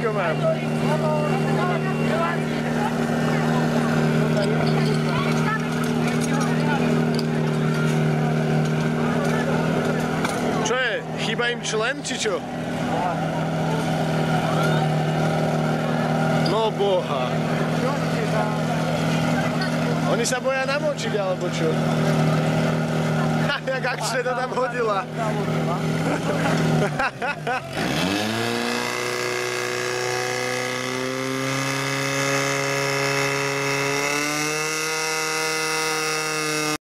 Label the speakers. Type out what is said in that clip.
Speaker 1: srdíčko mám. Čo je? Chýba im člen, či čo? No boha. Oni sa boja namočiť, alebo čo? Jak akčne to tam hodila.